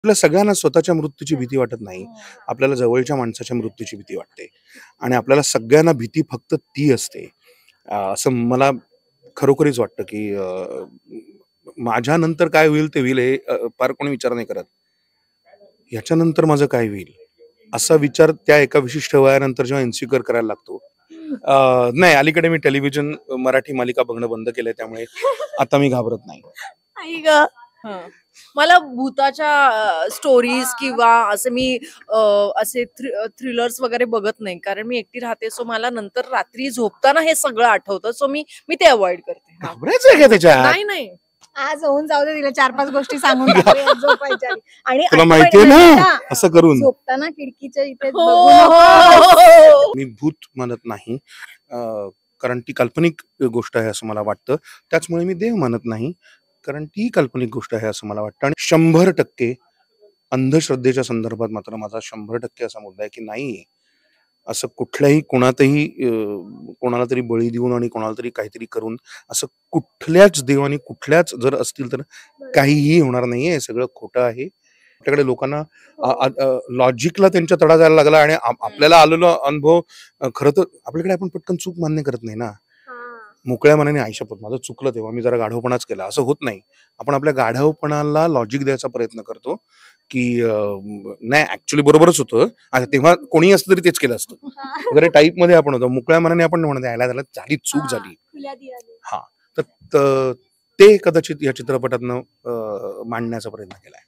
आपल्या सगळ्यांना स्वतःच्या मृत्यूची भीती वाटत नाही. आपल्याला जवळच्या माणसाच्या मृत्यूची भीती वाटते आणि आपल्याला सगळ्यांना भीती फक्त ती असते. असं मला खरोखरीच वाटतं, की माझ्यानंतर काय होईल ते होईल हे फार कोणी विचार नाही करत. ह्याच्यानंतर माझं काय होईल? असा विचार त्या एका विशिष्ट वयानंतर जेव्हा इन्सिक्युअर करायला लागतो. नाही, अलीकडे मी टेलिव्हिजन मराठी मालिका बघणं बंद केलंय, त्यामुळे आता मी घाबरत नाही. आई ग. मला भूताच्या स्टोरीज किंवा असे मी असे थ्रिलर्स वगैरे बघत नाही, कारण मी एकटी राहते. सो मला नंतर रात्री झोपताना हे सगळं आठवतं. सो मी ते अवॉइड करते. घाबरायचं का त्याच्यात? नाही नाही, आज होऊन जाऊ दे, तिला 4-5 गोष्टी सांगून टाकूया झोपायच्या. आणि तुला माहितीये ना असं करून झोपताना खिडकीच्या इथे हो, हो. मी भूत मानत नाही, कारण ती काल्पनिक गोष्ट आहे असं मला वाटतं. त्याचमुळे मी देव मानत नाही, कारण ती काल्पनिक गोष्ट आहे असं मला वाटतं. आणि 100% अंधश्रद्धेच्या संदर्भात मात्र माझा 100% असा मुद्दा आहे की नाही, असं कुठल्याही कोणातही कोणाला तरी बळी देऊन आणि कोणाला तरी काहीतरी करून असं कुठल्याच देवानी कुठल्याच जर असतील तर काहीही होणार नाहीये. हे सगळं खोटं आहे. आपल्याकडे लोकांना लॉजिकला त्यांच्या तडा जायला लागला आणि आपल्याला आलेला अनुभव खरं तर आपल्याकडे आपण पटकन चूक मान्य करत नाही ना. मोकळ्या मनाने आयुष्यात माझं चुकलं तेव्हा मी जरा गाढवपणाच केला असं होत नाही. आपण आपल्या गाढवपणाला लॉजिक द्यायचा प्रयत्न करतो की नाही ऍक्च्युली बरोबरच होतं, आता तेव्हा कोणी असतं तरी तेच केलं असतं वगैरे टाईप मध्ये आपण होतो. मोकळ्या मनाने आपण म्हणतो यायला त्याला झाली चूक झाली. हा, तर ते कदाचित या चित्रपटातनं मांडण्याचा प्रयत्न केलाय.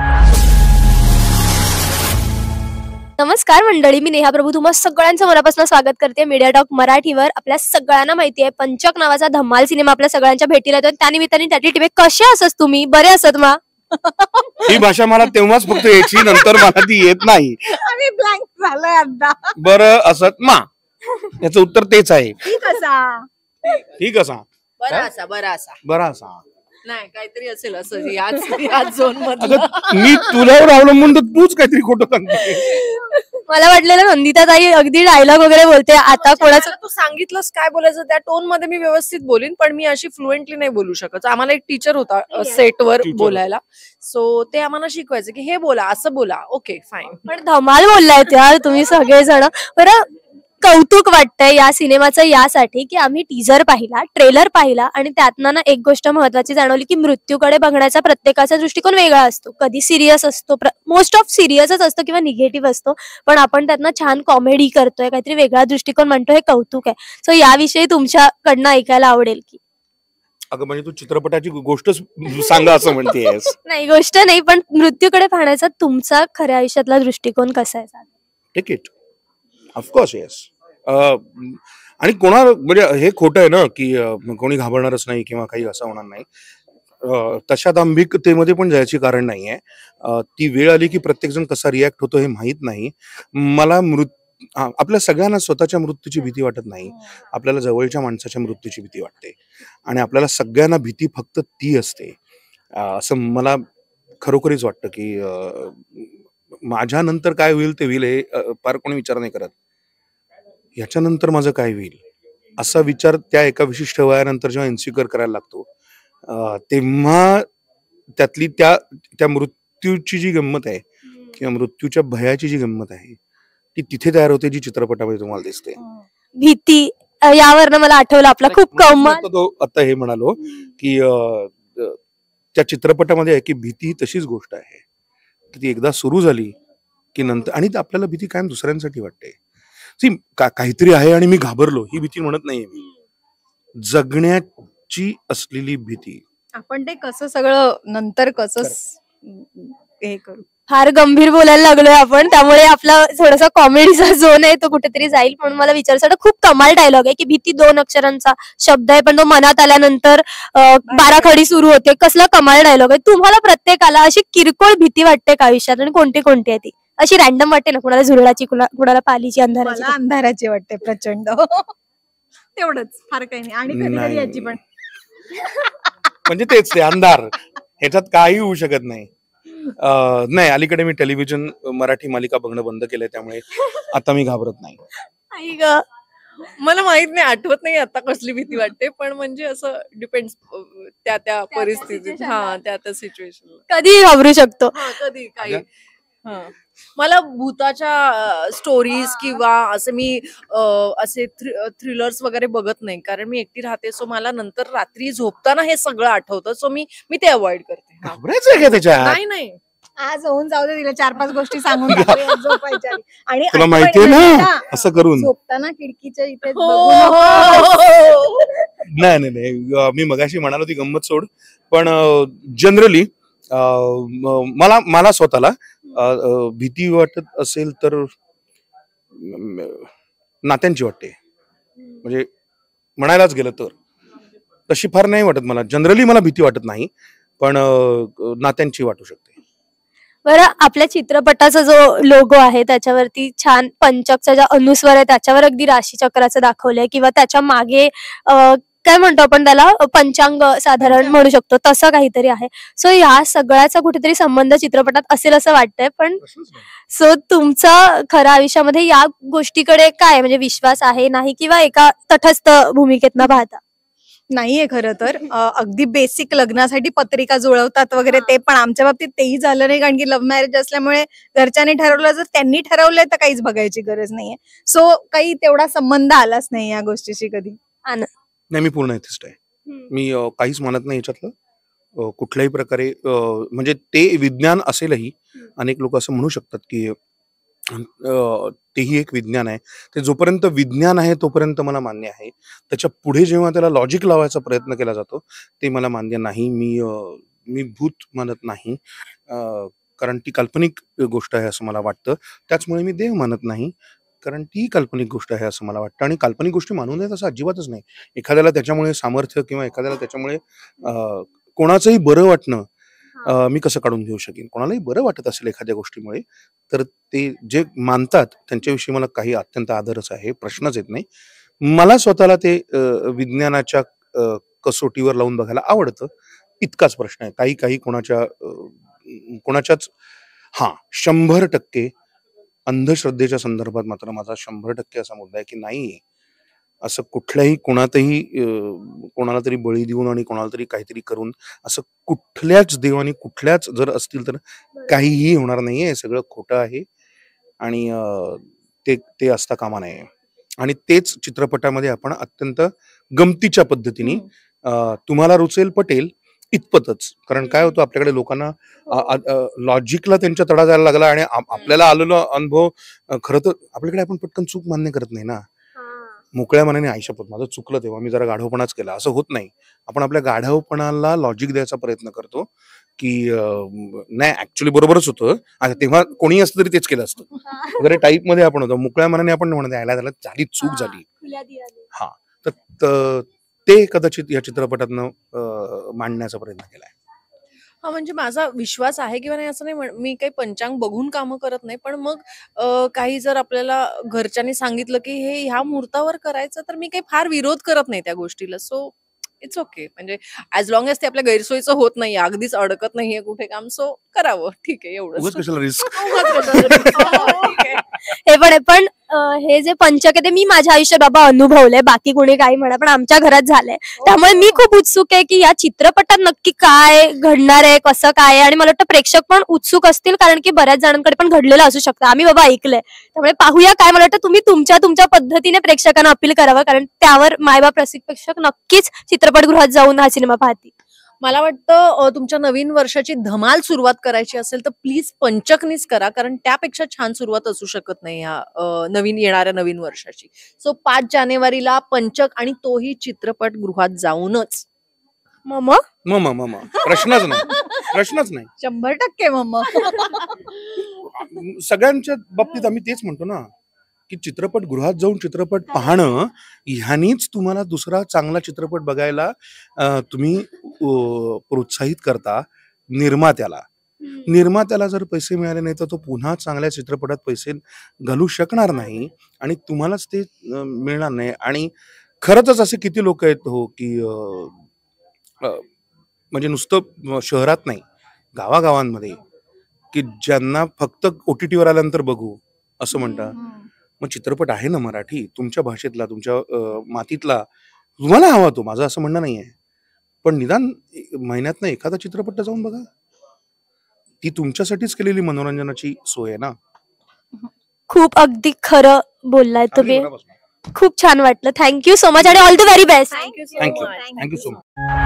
नमस्कार मंडळी, मी नेहा प्रभू तुम्हा सगळ्यांचं मनापासून स्वागत करते मीडिया टॉक मराठीवर. आपल्या सगळ्यांना माहिती आहे पंचक नावाचा धम्माल सिनेमा आपल्या सगळ्यांच्या भेटीला येतो. त्यानिमित्ताने त्याची टिपे कसे असत तुम्ही? बरे असत मा? ही भाषा मला तेव्हाच फक्त यायची, नंतर मला ती येत नाही. आम्ही ब्लँक झालोय आता. बरं असत मा, याचं उत्तर तेच आहे. ठीक असा बरा असा नाही, काहीतरी असेल असं याच झोन मध्ये. मी तुझ्यावर अवलंबून तर तूच काहीतरी खोटं सांगते. मला वाटलेलं नंदिता ताई अगदी डायलॉग वगैरे बोलते. आता कोणाचं तू सांगितलंस काय बोलायचं त्या टोन मध्ये मी व्यवस्थित बोलीन, पण मी अशी फ्लुएंटली नाही बोलू शकत. आम्हाला एक टीचर होता सेटवर बोलायला, सो ते आम्हाला शिकवायचं की हे बोला, असं बोला. Okay fine. पण धमाल बोललाय त्या तुम्ही सगळेजण. बरं, कौतुक वाटतंय या सिनेमाचं यासाठी की आम्ही टीजर पाहिला, ट्रेलर पाहिला आणि त्यातनं ना एक गोष्ट महत्वाची जाणवली की मृत्यूकडे बघण्याचा प्रत्येकाचा दृष्टिकोन वेगळा असतो. कधी सिरियस असतो, मोस्ट ऑफ सिरियसच असतो किंवा निगेटिव्ह असतो, पण आपण त्यातनं छान कॉमेडी करतोय, काहीतरी वेगळा दृष्टिकोन म्हणतो, हे कौतुक आहे. सो याविषयी तुमच्याकडनं ऐकायला आवडेल की. अगं म्हणजे तू चित्रपटाची गोष्टच सांगा असं म्हणतेस? नाही, गोष्ट नाही, पण मृत्यूकडे पाहण्याचा तुमचा खऱ्या आयुष्यातला दृष्टिकोन कसा आहे? Ticket of course yes. आणि कोणा म्हणजे हे खोटं आहे ना की कोणी घाबरणारच नाही किंवा काही असं होणार नाही. तशा दांभिकतेमध्ये पण जायची कारण नाहीये. ती वेळ आली की प्रत्येक जण कसा रिॲक्ट होतो हे माहित नाही. मला आपल्या सगळ्यांना स्वतःच्या मृत्यूची भीती वाटत नाही. आपल्याला जवळच्या माणसाच्या मृत्यूची भीती वाटते आणि आपल्याला सगळ्यांना भीती फक्त ती असते. असं मला खरोखरीच वाटतं की माझ्यानंतर काय होईल ते होईल हे फार कोणी विचार नाही करत. ह्याच्यानंतर माझं काय होईल असा विचार त्या एका विशिष्ट वयानंतर जेव्हा इन्सिक्युअर करायला लागतो, तेव्हा त्यातली त्या मृत्यूची जी गंमत आहे किंवा मृत्यूच्या भयाची जी गंमत आहे ती तिथे तयार होते, जी चित्रपटामध्ये तुम्हाला दिसते. भीती यावरनं मला आठवलं आपला खूप कमाल. आता हे म्हणालो की त्या चित्रपटामध्ये आहे की भीती तशीच गोष्ट आहे, ती एकदा सुरू झाली की नंतर, आणि आपल्याला भीती कायम दुसऱ्यांसाठी वाटते. काहीतरी आहे आणि मी घाबरलो ही भीती म्हणत नाहीये मी, जगण्याची असलेली भीती. आपण ते कसं सगळं नंतर कसं हे करू. फार गंभीर बोलायला लागलोय आपण, त्यामुळे आपला थोडासा कॉमेडीचा झोन आहे तो कुठेतरी जाईल. म्हणून मला विचारायचं, खूप कमाल डायलॉग आहे की भीती 2 अक्षरांचा शब्द आहे, पण तो मनात आल्यानंतर बाराखडी सुरू होते. कसला कमाल डायलॉग आहे. तुम्हाला प्रत्येकाला अशी किरकोळ भीती वाटते का आयुष्यात, आणि कोणती कोणती आहे ती? अशी रॅन्डम वाटते ना, कुणाला झुरळाची, कुणाला पालीची, अंधाराची. अंधाराची वाटते प्रचंड. तेवढंच, फार काही नाही. आणि कधी याची पण म्हणजे तेच ते अंधार, ह्याच्यात काही होऊ शकत नाही. नाही, अलीकडे मी टेलिव्हिजन मराठी मालिका बघणं बंद केलंय, त्यामुळे आता मी घाबरत नाही. आई ग. मला माहित नाही, आठवत नाही आता कसली भीती वाटते, पण म्हणजे असं डिपेंड्स त्या त्या परिस्थितीत. situation हा, त्या त्या सिच्युएशन कधी घाबरू शकतो. कधी काही. हा, मला भूताच्या स्टोरीज किंवा असं मी असे थ्रिलर्स वगैरे बघत नाही, कारण मी एकटी राहते. सो मला नंतर रात्री झोपताना हे सगळं आठवतं. सो मी मी ते अवॉइड करते. हा. घाबरायचं का त्याच्यात? नाही नाही आज होऊन जाऊ दे, तिला 4-5 गोष्टी सांगून टाकूया झोपायच्या आधी. आणि तुला आठवण माहितीये म्हणजे ना ना, असं करून. झोपताना खिडकीच्या इथे हो, बघू हो, नको. हो. नाही नाही नाही मी मगाशी म्हणालो ती गंमत सोड, पण जनरली मला मला स्वतःला भीती वाटत असेल तर नात्यांची वाटते. म्हणजे म्हणायलाच गेलं तर तशी फार नाही वाटत मला. जनरली मला भीती वाटत नाही, पण नात्यांची वाटू शकते. बरं, आपल्या चित्रपटाचा जो लोगो आहे त्याच्यावरती छान पंचकचा ज्या अनुस्वर आहे त्याच्यावर अगदी राशीचक्राचं दाखवलंय, किंवा त्याच्या मागे काय म्हणतो आपण त्याला, पंचांग साधारण म्हणू शकतो, तसं काहीतरी आहे. सो या सगळ्याचा कुठेतरी संबंध चित्रपटात असेल असं वाटतंय. पण सो तुमचा खऱ्या आयुष्यामध्ये या गोष्टीकडे काय, म्हणजे विश्वास आहे नाही, किंवा एका तटस्थ भूमिकेतनं पाहता? नाहीये खरं तर. अगदी बेसिक लग्नासाठी पत्रिका जुळवतात वगैरे, ते पण आमच्या बाबतीत तेही झालं नाही, कारण की लव्ह मॅरेज असल्यामुळे घरच्यांनी ठरवलं, जर त्यांनी ठरवलंय तर काहीच बघायची गरज नाहीये. सो काही तेवढा संबंध आलाच नाही या गोष्टीशी कधी. नाही, मी पूर्ण एथिस्ट आहे. मी काहीच मानत नाही याच्यातलं कुठल्याही प्रकारे. म्हणजे ते विज्ञान असेलही, अनेक लोक असं म्हणू शकतात की तेही एक विज्ञान आहे. ते जोपर्यंत विज्ञान आहे तोपर्यंत मला मान्य आहे. त्याच्या पुढे जेव्हा त्याला लॉजिक लावायचा प्रयत्न केला जातो ते मला मान्य नाही. मी भूत मानत नाही, कारण ती काल्पनिक गोष्ट आहे असं मला वाटतं. त्याचमुळे मी देव मानत नाही, कारण ती काल्पनिक गोष्ट आहे असं मला वाटतं. आणि काल्पनिक गोष्टी मानू नयेत असं अजिबातच नाही. एखाद्याला त्याच्यामुळे सामर्थ्य किंवा एखाद्याला त्याच्यामुळे कोणाचंही बरं वाटणं मी कसं काढून घेऊ शकेन. कोणालाही बरं वाटत असेल एखाद्या गोष्टीमुळे तर ते जे मानतात त्यांच्याविषयी मला काही अत्यंत आदरच आहे, प्रश्नच येत नाही. मला स्वतःला ते विज्ञानाच्या कसोटीवर लावून बघायला आवडतं, इतकाच प्रश्न आहे. काही काही कोणाच्याच 100% अंधश्रद्धेच्या संदर्भात मात्र माझा 100% असा मुद्दा आहे की नाही, असं कुठल्याही कोणातही कोणाला तरी बळी देऊन आणि कोणाला तरी काहीतरी करून असं कुठल्याच देवानी कुठल्याच जर असतील तर काहीही होणार नाहीये. हे सगळं खोटं आहे आणि ते ते असता कामा नये. आणि तेच चित्रपटामध्ये आपण अत्यंत गमतीच्या पद्धतीने तुम्हाला रुचेल पटेल इतपतच. कारण काय होतं, आपल्याकडे लोकांना लॉजिकला त्यांच्या तडा जायला लागला आणि आपल्याला आलेला अनुभव खरं तर आपल्याकडे आपण पटकन चूक मान्य करत नाही ना. मोकळ्या मनाने आयुष्यात माझं चुकलं तेव्हा मी जरा गाढवपणाच केला असं होत नाही. आपण आपल्या गाढवपणाला लॉजिक द्यायचा प्रयत्न करतो की नाही ऍक्च्युली बरोबरच होतं, आता तेव्हा कोणी असतं तरी तेच केलं असतं वगैरे टाईप मध्ये आपण होतो. मोकळ्या मनाने आपण म्हणत यायला त्याला झाली चूक झाली. हा, तर ते कदाचित या चित्रपटातनं मांडण्याचा प्रयत्न केलाय. हा, म्हणजे माझा विश्वास आहे किंवा नाही असं नाही मी काही पंचांग बघून कामं करत नाही. पण मग काही जर आपल्याला घरच्यांनी सांगितलं की हे ह्या मुहूर्तावर करायचं, तर मी काही फार विरोध करत नाही त्या गोष्टीला. So it's okay. म्हणजे ॲज लॉंग एज ते आपल्या गैरसोयीचं होत नाहीये, अगदीच अडकत नाहीये कुठे काम, सो करावं, ठीक आहे, एवढंच. उगाच कशाला रिस्क. हे पण आहे. पण हे जे पंचक आहे ते मी माझ्या आयुष्यात बाबा अनुभवलंय, बाकी कोणी काही म्हणा, पण आमच्या घरात झालंय. त्यामुळे मी खूप उत्सुक आहे की या चित्रपटात नक्की काय घडणार आहे, कसं काय आहे. आणि मला वाटतं प्रेक्षक पण उत्सुक असतील, कारण की बऱ्याच जणांकडे पण घडलेलं असू शकतं, आम्ही बाबा ऐकलंय. त्यामुळे पाहूया काय. मला वाटतं तुम्ही तुमच्या पद्धतीने प्रेक्षकांना अपील करावं, कारण त्यावर मायबाप रसिक प्रेक्षक नक्कीच चित्रपटगृहात जाऊन हा सिनेमा पाहतील. मला वाटतं तुमच्या नवीन वर्षाची धमाल सुरुवात करायची असेल तर प्लीज पंचकनीच करा, कारण त्यापेक्षा छान सुरुवात असू शकत नाही ह्या येणाऱ्या नवीन वर्षाची. सो 5 जानेवारीला पंचक, आणि तोही चित्रपटगृहात जाऊनच. मम प्रश्नच नाही. 100% मम्मा. सगळ्यांच्या बाबतीत आम्ही तेच म्हणतो ना की चित्रपटगृहात जाऊन चित्रपट पाहणं ह्यानीच तुम्हाला दुसरा चांगला चित्रपट बघायला तुम्ही प्रोत्साहित करता. निर्मात्याला जर पैसे मिळाले नाही तर तो पुन्हा चांगल्या चित्रपटात पैसे घालू शकणार नाही आणि तुम्हालाच ते मिळणार नाही. आणि खरंच असे किती लोक आहेत हो की म्हणजे नुसतं शहरात नाही, गावागावांमध्ये, की ज्यांना फक्त OTT वर आल्यानंतर बघू असं म्हणतात. मग चित्रपट आहे ना मराठी, तुमच्या भाषेतला, तुमच्या मातीतला, तुम्हाला हवा तो, माझं असं म्हणणं नाहीये. पण निदान महिन्यातनं एखादा चित्रपट तर जाऊन बघा. ती तुमच्यासाठीच केलेली मनोरंजनाची सोय आहे ना. खूप अगदी खरं बोललाय तुम्ही. चांगली मनापासून. खूप छान वाटलं. थँक्यू सो मच आणि all the very best. Thank you so thank you much. Thank you so much.